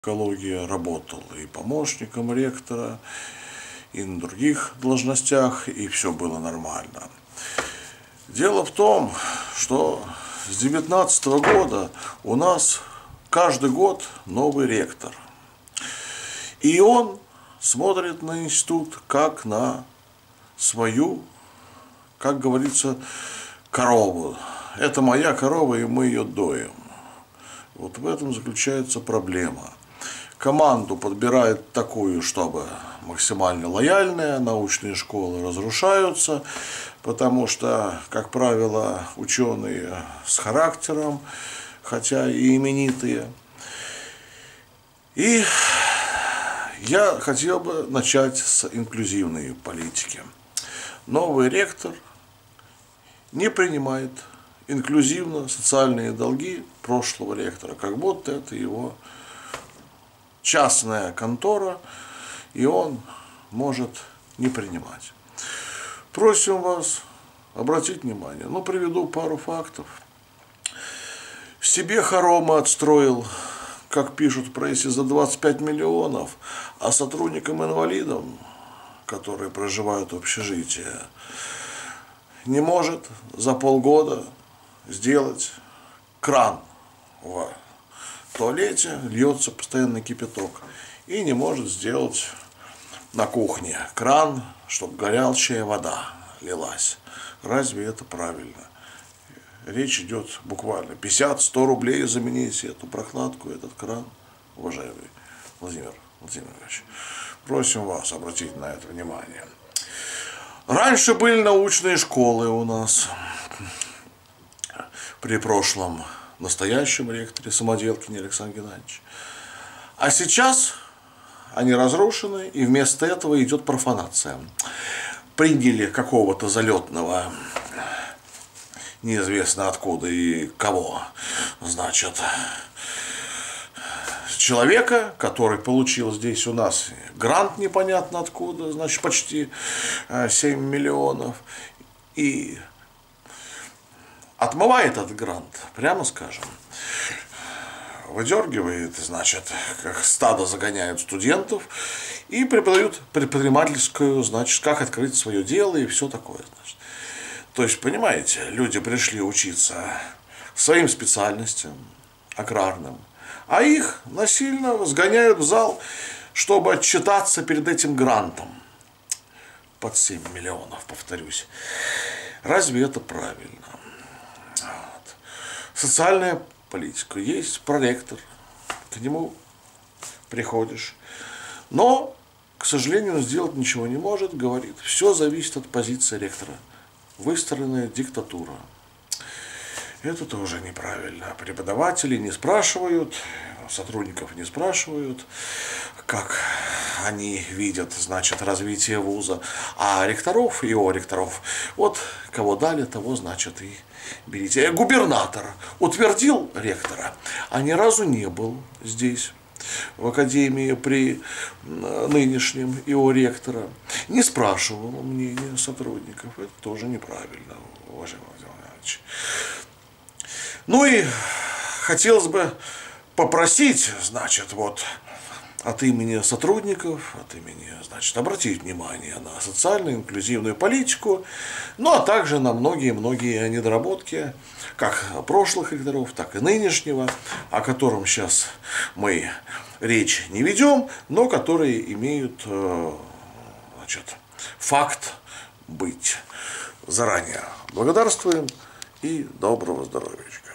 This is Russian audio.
Экология работал и помощником ректора, и на других должностях, и все было нормально. Дело в том, что с 2019 года у нас каждый год новый ректор. И он смотрит на институт как на свою, как говорится, корову. Это моя корова, и мы ее доим. Вот в этом заключается проблема. Команду подбирают такую, чтобы максимально лояльная, научные школы разрушаются, потому что, как правило, ученые с характером, хотя и именитые. И я хотел бы начать с инклюзивной политики. Новый ректор не принимает инклюзивно социальные долги прошлого ректора, как будто это его частная контора, и он может не принимать. Просим вас обратить внимание. Приведу пару фактов. В себе хоромы отстроил, как пишут в прессе, за 25 миллионов, а сотрудникам-инвалидам, которые проживают в общежитии, не может за полгода сделать кран в туалете, льется постоянно кипяток, и не может сделать на кухне кран, чтобы горячая вода лилась. Разве это правильно? Речь идет буквально 50-100 рублей заменить эту прокладку, этот кран. Уважаемый Владимир Владимирович, просим вас обратить на это внимание. Раньше были научные школы у нас при прошлом настоящем ректоре Самоделкине Александре Геннадьевиче. А сейчас они разрушены, и вместо этого идет профанация. Приняли какого-то залетного, неизвестно откуда и кого, значит, человека, который получил здесь у нас грант непонятно откуда, значит, почти 7 миллионов, и отмывает этот грант, прямо скажем. Выдергивает, значит, как стадо загоняют студентов и преподают предпринимательскую, значит, как открыть свое дело и все такое, значит. То есть, понимаете, люди пришли учиться своим специальностям, аграрным, а их насильно сгоняют в зал, чтобы отчитаться перед этим грантом. Под 7 миллионов, повторюсь. Разве это правильно? Социальная политика. Есть проректор, к нему приходишь, но, к сожалению, он сделать ничего не может, говорит, все зависит от позиции ректора. Выстроенная диктатура. Это тоже неправильно. Преподаватели не спрашивают, сотрудников не спрашивают, как они видят, значит, развитие вуза, а ректоров, вот кого дали, того, значит, и берите. Губернатор утвердил ректора, а ни разу не был здесь, в академии при нынешнем его ректора, не спрашивал мнения сотрудников. Это тоже неправильно, уважаемый Владимир Владимирович. И хотелось бы попросить, значит, вот от имени сотрудников, от имени, значит, обратить внимание на социальную инклюзивную политику, а также на многие-многие недоработки, как прошлых ректоров, так и нынешнего, о котором сейчас мы речь не ведем, но которые имеют, значит, факт быть. Заранее благодарствуем и доброго здоровья.